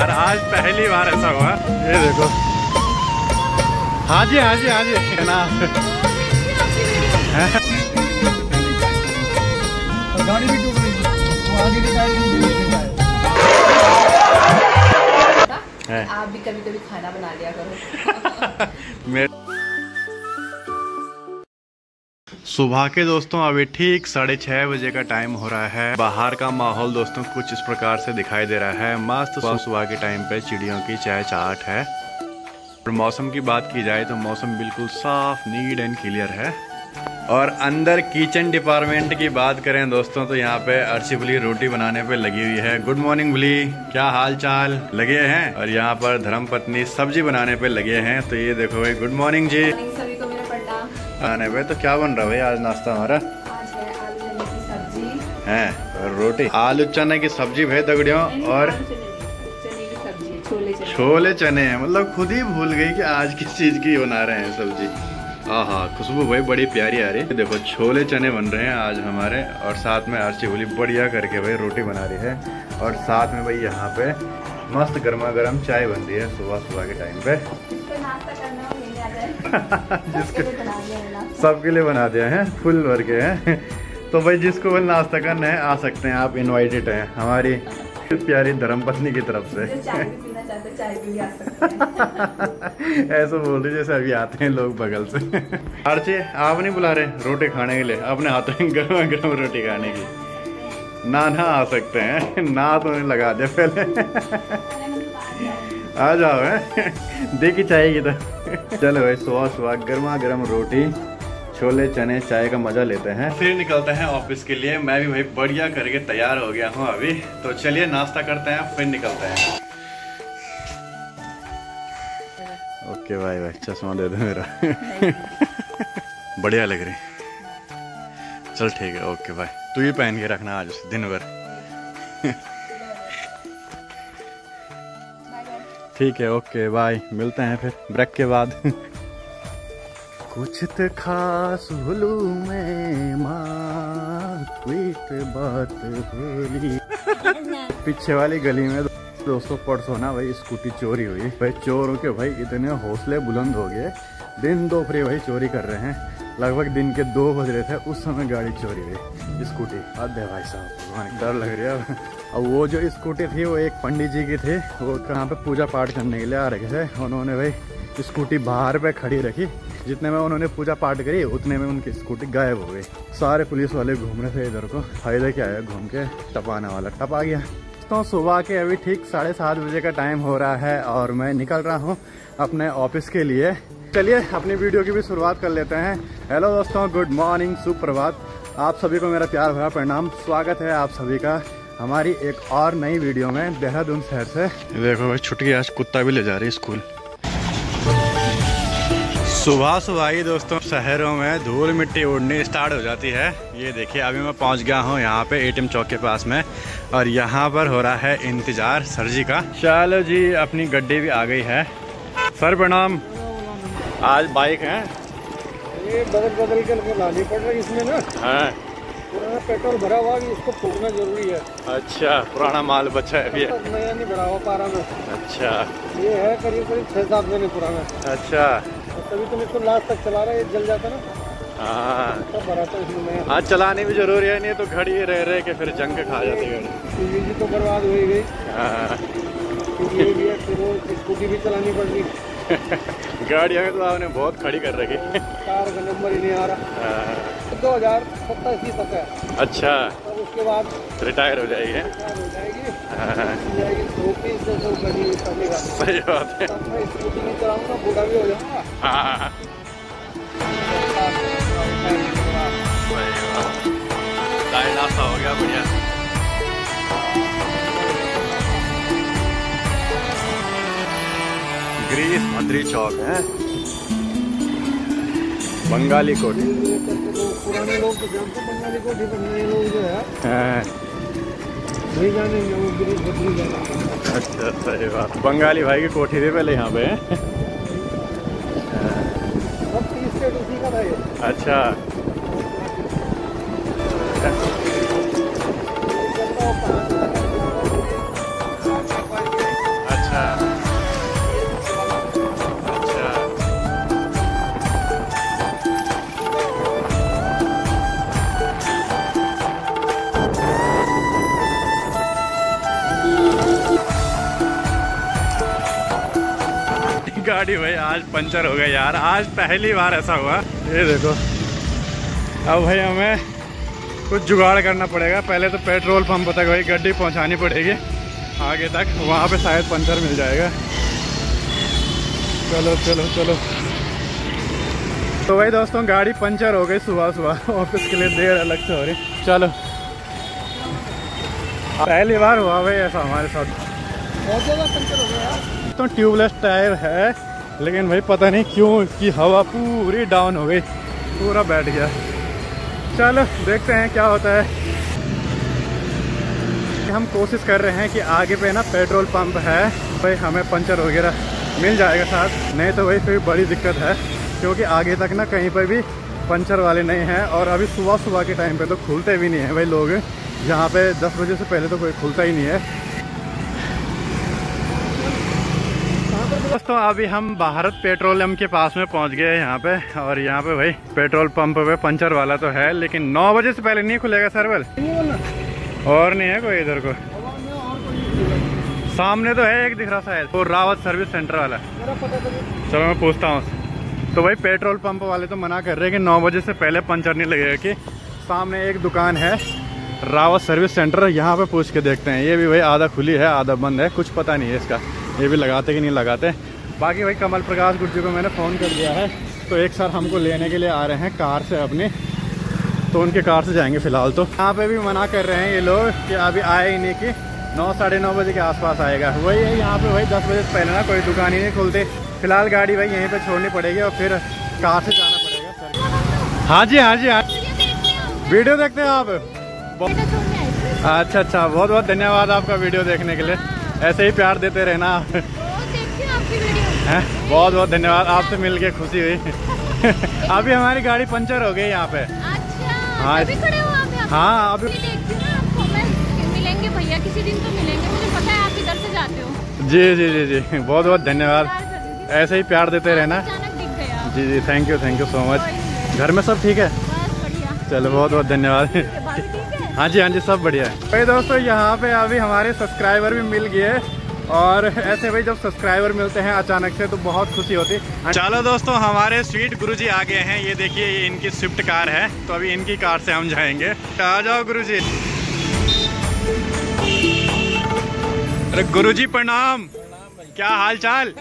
और आज पहली बार ऐसा हुआ। ये देखो, हाँ जी हाँ जी हाँ जी ना। गाड़ी भी टूट गई, आगे की टायर आप भी कभी कभी खाना बना लिया करो। सुबह के दोस्तों अभी ठीक 6:30 बजे का टाइम हो रहा है। बाहर का माहौल दोस्तों कुछ इस प्रकार से दिखाई दे रहा है। मस्त सुबह के टाइम पे चिड़ियों की चहचहाट है। और मौसम की बात की जाए तो मौसम बिल्कुल साफ, नीट एंड क्लियर है। और अंदर किचन डिपार्टमेंट की बात करें दोस्तों तो यहाँ पे अर्ची बुली रोटी बनाने पे लगी हुई है। गुड मॉर्निंग बुली, क्या हाल चाल, लगे हैं। और यहाँ पर धर्मपत्नी सब्जी बनाने पे लगे हैं। तो ये देखो भाई, गुड मॉर्निंग जी। सभी को मेरा प्रणाम। आने पे तो क्या बन रहा है भाई आज नाश्ता हमारा? आज है आलू चने की सब्जी है और रोटी। आलू चने की सब्जी भाई दगड़ियों, और चने की सब्जी, छोले चने। मतलब खुद ही भूल गई कि आज किस चीज की बना रहे हैं सब्जी। हाँ, खुशबू भाई बड़ी प्यारी आ रही है। देखो छोले चने बन रहे हैं आज हमारे, और साथ में अर्ची बुली बढ़िया करके भाई रोटी बना रही है। और साथ में भाई यहाँ पे मस्त गर्मा गर्म चाय बन रही है सुबह सुबह के टाइम पे। जिसके सबके लिए बना दिया है, फुल भर के हैं। तो भाई जिसको भी नाश्ता करना है आ सकते हैं, आप इनवाइटेड हैं हमारी प्यारी धर्मपत्नी की तरफ से। ऐसा बोल रही जैसे अभी आते हैं लोग बगल से। अर्ची आप नहीं बुला रहे रोटी खाने के लिए? अपने हाथों में गर्मा गर्म रोटी खाने की ना आ सकते हैं ना, तो उन्हें लगा दे पहले। आ जाओ है, देखी चाहेगी तो। चलो भाई सुबह सुबह गर्मा गर्म रोटी, छोले चने, चाय का मजा लेते हैं, फिर निकलते हैं ऑफिस के लिए। मैं भी भाई बढ़िया करके तैयार हो गया हूँ अभी। तो चलिए नाश्ता करते हैं फिर निकलते हैं। ओके भाई, भाई चश्मा दे दो मेरा। बढ़िया लग रही। चल ठीक है, ओके भाई। तू ही पहन के रखना आज दिन भर। ठीक है, ओके बाय, मिलते हैं फिर ब्रेक के बाद। कुछ तो खास भूलू मैं माँ, कोई बात होली। पीछे वाली गली में दोस्तों परसों ना भाई स्कूटी चोरी हुई। भाई चोरों के भाई इतने हौसले बुलंद हो गए, दिन दोपहर भाई चोरी कर रहे हैं। लगभग दिन के 2 बज रहे थे उस समय गाड़ी चोरी हुई, स्कूटी। अरे भाई साहब डर लग रहा है। अब वो जो स्कूटी थी वो एक पंडित जी की थी, वो कहाँ पे पूजा पाठ करने के लिए आ रखे थे। उन्होंने भाई स्कूटी बाहर पे खड़ी रखी, जितने में उन्होंने पूजा पाठ करी उतने में उनकी स्कूटी गायब हो गई। सारे पुलिस वाले घूम रहे थे इधर को, फायदा क्या है, घूम के टपाने वाला टप आ गया। तो सुबह के अभी ठीक 7:30 बजे का टाइम हो रहा है और मैं निकल रहा हूँ अपने ऑफिस के लिए। चलिए अपनी वीडियो की भी शुरुआत कर लेते हैं। हेलो दोस्तों, गुड मॉर्निंग, सुप्रभात। आप सभी को मेरा प्यार भरा प्रणाम। स्वागत है आप सभी का हमारी एक और नई वीडियो में देहरादून शहर से। देखो भाई छुट्टी, आज कुत्ता भी ले जा रही है स्कूल। सुबह सुबह ही दोस्तों शहरों में धूल मिट्टी उड़नी स्टार्ट हो जाती है। ये देखिए अभी मैं पहुंच गया हूं यहाँ पे एटीएम चौक के पास में, और यहाँ पर हो रहा है इंतजार सर जी का। चलो जी, अपनी गड्डी भी आ गई है। सर प्रणाम। आज बाइक है, ये बदल के लानी पड़ रही इसमें ना। हाँ, पुराना पेट्रोल भरा हुआ, इसको फूकना जरूरी है। अच्छा, पुराना माल बचा है अभी। नया नहीं भरा हुआ पारा में। अच्छा, ये है करीब 6-7 महीने पुराना। अच्छा, तभी तुम इसको लास्ट तक चला रहे, जल जाता ना। हाँ, सब भरा था इसमें। आज चलाने भी जरूरी है, नहीं तो घड़ी रह के फिर जंग खा जाती है गाड़ी। तो बर्बाद हो गई। हाँ, ये भी है, फिर वो स्कूटी भी चलानी पड़ रही। गाड़ियाँ तो आपने बहुत खड़ी कर रखी। कार का नंबर ही नहीं आ रहा। 2027 तक है। अच्छा, तो उसके बाद रिटायर हो जाएगी। हो जाएगी। सही बात है। स्कूटी नहीं चलाऊंगा, बूढ़ा भी हो जाऊंगा। हाँ, चाय नाश्ता हो गया बढ़िया। ग्रीस भद्री चौक है, बंगाली कोठी। पुराने लोग तो जानते हैं बंगाली कोठी, पर नए लोग जो है नहीं जानेंगे वो ग्रीस भद्री जाना। अच्छा, सही बात। बंगाली भाई की कोठी थी पहले यहाँ पे। सब 30 के उसी का था ये। अच्छा, गाड़ी भाई आज पंचर हो गई यार, आज पहली बार ऐसा हुआ। ये देखो अब भाई हमें कुछ जुगाड़ करना पड़ेगा। पहले तो पेट्रोल पंप तक भाई गाड़ी पहुंचानी पड़ेगी आगे तक, वहाँ पे शायद पंचर मिल जाएगा। चलो चलो चलो। तो भाई दोस्तों गाड़ी पंचर हो गई सुबह सुबह, ऑफिस के लिए देर अलग से हो रही। चलो पहली बार हुआ भाई ऐसा हमारे साथ, बहुत ज़्यादा पंचर हो गया। तो ट्यूबलेस टायर है लेकिन भाई पता नहीं क्यों इसकी हवा पूरी डाउन हो गई, पूरा बैठ गया। चलो देखते हैं क्या होता है। हम कोशिश कर रहे हैं कि आगे पे ना पेट्रोल पंप है भाई, हमें पंचर वगैरह मिल जाएगा साथ, नहीं तो भाई फिर बड़ी दिक्कत है क्योंकि आगे तक ना कहीं पर भी पंचर वाले नहीं हैं। और अभी सुबह सुबह के टाइम पे तो खुलते भी नहीं है भाई लोग, यहाँ पे 10 बजे से पहले तो कोई खुलता ही नहीं है। दोस्तों अभी हम भारत पेट्रोलियम के पास में पहुँच गए यहाँ पे, और यहाँ पे भाई पेट्रोल पंप पे पंचर वाला तो है लेकिन 9 बजे से पहले नहीं खुलेगा सर्वर, और नहीं है कोई इधर को। सामने तो है एक दिख रहा शायद, वो रावत सर्विस सेंटर वाला। चलो मैं पूछता हूँ। तो भाई पेट्रोल पंप वाले तो मना कर रहे हैं कि 9 बजे से पहले पंचर नहीं लगेगा। कि सामने एक दुकान है रावत सर्विस सेंटर, यहाँ पे पूछ के देखते हैं। ये भी भाई आधा खुली है आधा बंद है, कुछ पता नहीं है इसका, ये भी लगाते कि नहीं लगाते। बाकी भाई कमल प्रकाश गुर्जी को मैंने फ़ोन कर दिया है, तो एक सर हमको लेने के लिए आ रहे हैं कार से अपनी, तो उनके कार से जाएंगे फ़िलहाल। तो यहाँ पे भी मना कर रहे हैं ये लोग कि अभी आए ही नहीं, कि 9 साढ़े 9 बजे के आसपास आएगा। वही है यहाँ पे भाई 10 बजे से पहले ना कोई दुकान ही नहीं खुलती। फिलहाल गाड़ी भाई यहीं पे छोड़नी पड़ेगी और फिर कार से जाना पड़ेगा सर। हाँ जी हाँ जी हाँ, वीडियो देखते हैं आप? अच्छा अच्छा, बहुत बहुत धन्यवाद आपका वीडियो देखने के लिए, ऐसे ही प्यार देते रहना। बहुत बहुत धन्यवाद, आपसे मिलके खुशी हुई। अभी हमारी गाड़ी पंचर हो गई यहाँ पे। हाँ हाँ अभी मिलेंगे भैया, किसी दिन तो मिलेंगे, मुझे पता है आप इधर से जाते हो। जी जी जी जी, बहुत बहुत धन्यवाद, ऐसे ही प्यार देते रहना। जी जी, थैंक यू सो मच। घर में सब ठीक है? चलो बहुत बहुत धन्यवाद। हाँ जी सब बढ़िया है। भाई दोस्तों यहाँ पे अभी हमारे सब्सक्राइबर भी मिल गए, और ऐसे भाई जब सब्सक्राइबर मिलते हैं अचानक से तो बहुत खुशी होती है। चलो दोस्तों हमारे स्वीट गुरुजी आ गए हैं, ये देखिए ये इनकी स्विफ्ट कार है, तो अभी इनकी कार से हम जाएंगे। आ जाओ गुरुजी। अरे गुरुजी प्रणाम, क्या हाल चाल?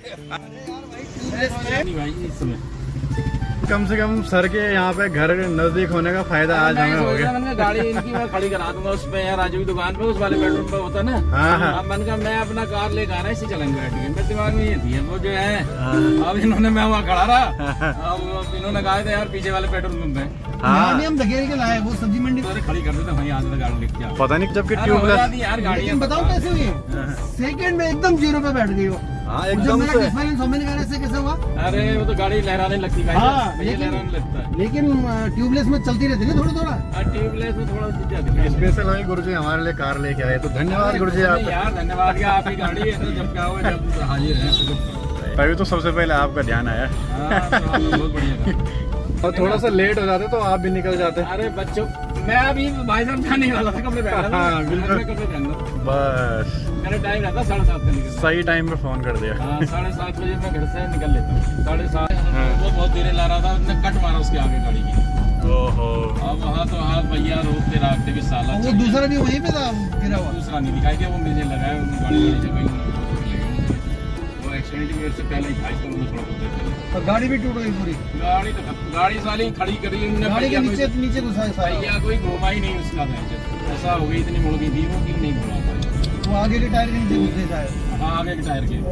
कम से कम सर के यहाँ पे घर नजदीक होने का फायदा आज हमें हो गया। मैंने गाड़ी इनकी मैं खड़ी करा दूंगा उस पे यार, राजू की दुकान पे, उस वाले बेडरूम पे होता ना। हाँ। अब मैंने कहा मैं अपना कार लेकर आ रहा है, इसी चलेंगे बैठ के। मेरे दिमाग में ये थी वो जो है। अब इन्होंने, मैं वहाँ खड़ा रहा, अब इन्होंने कहा था यार पीछे वाले पेट्रोल पंप है। हाँ हम धकेल के लाए, वो सब्जी मंडी खड़ी कर देते वहीं, आज गाड़ी लेके आओ। पता नहीं जबकि ट्यूबलेस यार गाड़ी बताओ कैसे हुई, सेकंड में एकदम 0 पे बैठ गई वो। हाँ एकदम से। कैसे हुआ? अरे वो तो गाड़ी लहराने लगती है। हाँ, लहराने लगता है, लेकिन ट्यूबलेस में चलती रहती है थोड़ा थोड़ा। ट्यूबलेस में थोड़ा स्पेशल है गुरुजी हमारे लिए कार लेके आए, तो धन्यवाद गुरुजी आप। यार धन्यवाद, क्या आपकी गाड़ी है, तो जब क्या होगा जब हाजिर है। अभी तो सबसे पहले आपका ध्यान आया। बहुत बढ़िया। और थोड़ा सा लेट हो जाते तो आप भी निकल जाते। अरे बच्चों, मैं अभी भाई साहब जाने वाला था, कपड़े पहन रहा था। बिल्कुल कपड़े पहन रहा, बस मेरा टाइम रहता 7:30 का निकल। सही टाइम पे फोन कर दिया। हाँ 7:30 बजे मैं घर से निकल लेता हूँ। 7:30 वो बहुत देर ला रहा था, उसने कट मारा उसके आगे गाड़ी की। ओहो। अब वहाँ तो हाथ भैया रोकते रखते भी साला। वो दूसरा भी वहीं पे था गिरा हुआ? दूसरा नहीं दिखाई दिया, वो मुझे लगा है गाड़ी से गई, वो एक्सीडेंट की वजह से पहले ही भाई को थोड़ा बहुत। गाड़ी भी टूट गई पूरी। गाड़ी साली खड़ी करी गाड़ी के नीचे घुसा भैया, कोई घुमा ही नहीं उसका। ऐसा हो गई, इतनी मुड़ गई थी वो कि नहीं घुमा पाया। वो आगे के टायर के नीचे घुस गए शायद। हाँ आगे के टायर के।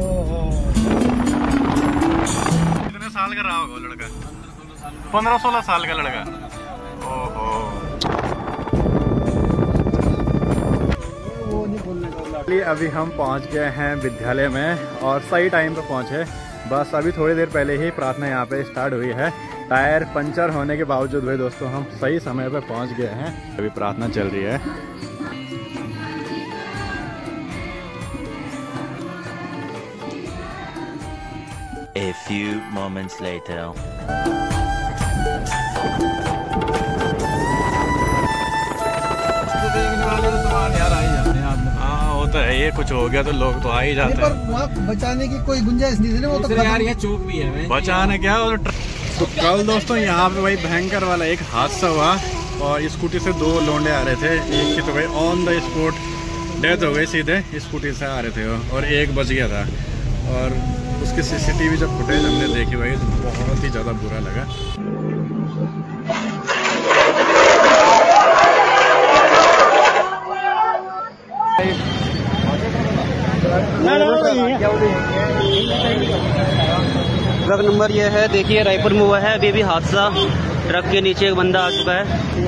कितने साल का रहा होगा लड़का? 15-16 साल का लड़का। ओहो। अभी हम पहुंच गए हैं विद्यालय में, और सही टाइम पे पहुंचे। बस अभी थोड़ी देर पहले ही प्रार्थना यहाँ पे स्टार्ट हुई है। टायर पंचर होने के बावजूद भाई दोस्तों हम सही समय पे पहुंच गए हैं। अभी प्रार्थना चल रही है। A few moments later. तो है, ये कुछ हो गया तो लोग तो आ ही जाते हैं। पर वहाँ बचाने की कोई गुंजाइश नहीं थी, वो तो यार ये चौक भी है बचाने क्या। तो कल दोस्तों यहाँ पे वही भयंकर वाला एक हादसा हुआ और स्कूटी से 2 लोंडे आ रहे थे। एक की तो भाई ऑन द स्पॉट डेथ हो गई, सीधे स्कूटी से आ रहे थे वो, और एक बच गया था। और उसकी सीसीटीवी जब फुटेज हमने देखी भाई तो बहुत ही ज़्यादा बुरा लगा। ट्रक नंबर ये है, देखिए रायपुर में हुआ है अभी हादसा। ट्रक के नीचे एक बंदा आ चुका है।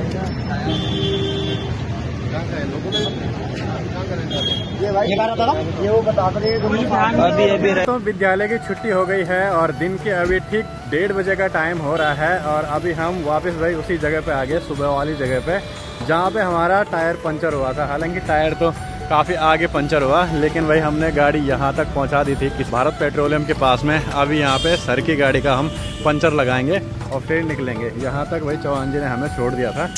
अभी तो विद्यालय की छुट्टी हो गई है और दिन के अभी ठीक 1:30 बजे का टाइम हो रहा है और अभी हम वापस भाई उसी जगह पे आ गए, सुबह वाली जगह पे जहाँ पे हमारा टायर पंचर हुआ था। हालांकि टायर तो काफ़ी आगे पंचर हुआ, लेकिन भाई हमने गाड़ी यहाँ तक पहुँचा दी थी किस भारत पेट्रोलियम के पास में। अभी यहाँ पे सर की गाड़ी का हम पंचर लगाएंगे और फिर निकलेंगे। यहाँ तक भाई चौहान जी ने हमें छोड़ दिया था।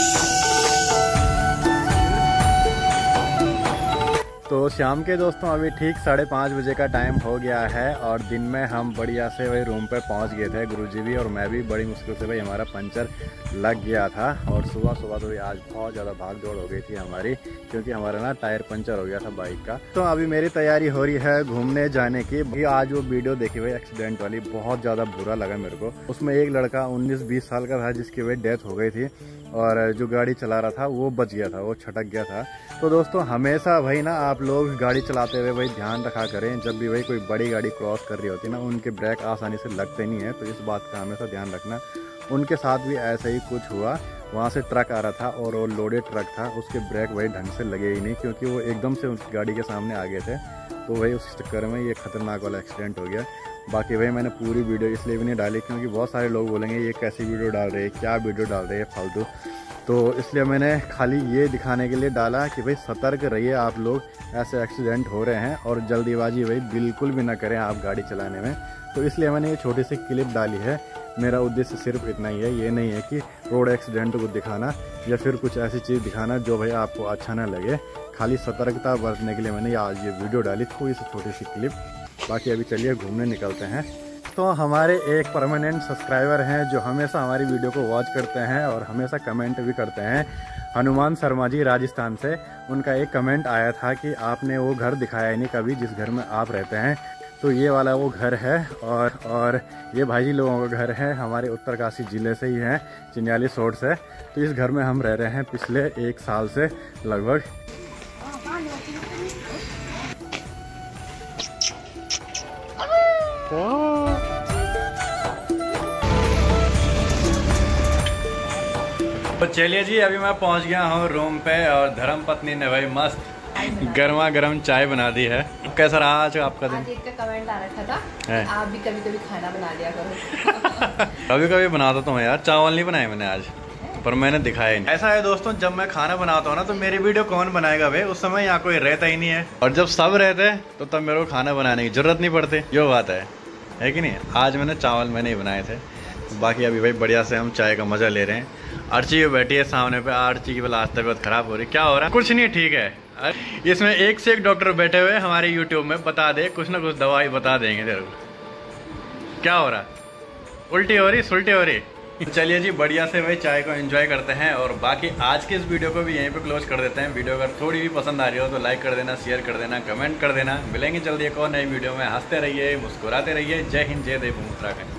तो शाम के दोस्तों अभी ठीक 5:30 बजे का टाइम हो गया है और दिन में हम बढ़िया से भाई रूम पे पहुंच गए थे। गुरुजी भी और मैं भी बड़ी मुश्किल से भाई हमारा पंचर लग गया था। और सुबह सुबह तो भाई आज बहुत ज़्यादा भाग दौड़ हो गई थी हमारी, क्योंकि हमारा ना टायर पंचर हो गया था बाइक का। तो अभी मेरी तैयारी हो रही है घूमने जाने की। आज वो वीडियो देखी भाई एक्सीडेंट वाली, बहुत ज़्यादा बुरा लगा मेरे को। उसमें एक लड़का 19-20 साल का था जिसकी भाई डेथ हो गई थी और जो गाड़ी चला रहा था वो बच गया था, वो छटक गया था। तो दोस्तों हमेशा भाई ना आप लोग गाड़ी चलाते हुए भाई ध्यान रखा करें। जब भी भाई कोई बड़ी गाड़ी क्रॉस कर रही होती है ना, उनके ब्रेक आसानी से लगते नहीं है, तो इस बात का हमेशा ध्यान रखना। उनके साथ भी ऐसा ही कुछ हुआ। वहाँ से ट्रक आ रहा था और वो लोडेड ट्रक था, उसके ब्रेक भाई ढंग से लगे ही नहीं, क्योंकि वो एकदम से उस गाड़ी के सामने आ गए थे। तो भाई उस चक्कर में ये खतरनाक वाला एक्सीडेंट हो गया। बाकी भाई मैंने पूरी वीडियो इसलिए भी नहीं डाली क्योंकि बहुत सारे लोग बोलेंगे ये कैसी वीडियो डाल रहे हैं, क्या वीडियो डाल रहे हैं फालतू। तो इसलिए मैंने खाली ये दिखाने के लिए डाला कि भाई सतर्क रहिए आप लोग, ऐसे एक्सीडेंट हो रहे हैं और जल्दीबाजी भाई बिल्कुल भी ना करें आप गाड़ी चलाने में। तो इसलिए मैंने ये छोटी सी क्लिप डाली है। मेरा उद्देश्य सिर्फ इतना ही है, ये नहीं है कि रोड एक्सीडेंट को दिखाना या फिर कुछ ऐसी चीज़ दिखाना जो भाई आपको अच्छा ना लगे। खाली सतर्कता बरतने के लिए मैंने आज ये वीडियो डाली, थोड़ी सी छोटी सी क्लिप। बाकी अभी चलिए घूमने निकलते हैं। तो हमारे एक परमानेंट सब्सक्राइबर हैं जो हमेशा हमारी वीडियो को वॉच करते हैं और हमेशा कमेंट भी करते हैं, हनुमान शर्मा जी राजस्थान से। उनका एक कमेंट आया था कि आपने वो घर दिखाया ही नहीं कभी जिस घर में आप रहते हैं। तो ये वाला वो घर है और ये भाई जी लोगों का घर है, हमारे उत्तरकाशी ज़िले से ही है, चिन्याली सोड से। तो इस घर में हम रह रहे हैं पिछले 1 साल से लगभग। तो चलिए जी अभी मैं पहुंच गया हूँ रूम पे और धर्म पत्नी ने भाई मस्त गर्मा गर्म चाय बना दी है। कैसा रहा आज आपका दिन? आज एक का कमेंट आ रखा था आप भी कभी कभी खाना बना लिया करो। कभी कभी बनाता तो मैं यार, चावल नहीं बनाए मैंने आज, पर मैंने दिखाया ही नहीं। ऐसा है दोस्तों, जब मैं खाना बनाता हूँ ना तो मेरी वीडियो कौन बनाएगा भाई, उस समय यहाँ कोई रहता ही नहीं है। और जब सब रहते तो तब मेरे को खाना बनाने की जरूरत नहीं पड़ती, जो बात है कि नहीं। आज मैंने चावल मैंने ही बनाए थे। बाकी अभी भाई बढ़िया से हम चाय का मजा ले रहे हैं। अर्ची भी बैठी है सामने पे। अर्ची की वाला आज तबियत खराब हो रही, क्या हो रहा है? कुछ नहीं, ठीक है। इसमें एक से एक डॉक्टर बैठे हुए हमारे यूट्यूब में, बता दे कुछ ना कुछ दवाई बता देंगे तेरे को। क्या हो रहा? उल्टी हो रही, सुल्टी हो रही। चलिए जी बढ़िया से भाई चाय को एंजॉय करते हैं और बाकी आज के इस वीडियो को भी यहीं पे क्लोज कर देते हैं। वीडियो अगर थोड़ी भी पसंद आ रही हो तो लाइक कर देना, शेयर कर देना, कमेंट कर देना। मिलेंगे जल्दी एक और नई वीडियो में। हंसते रहिए, मुस्कुराते रहिए। जय हिंद, जय देव, उत्तराखंड।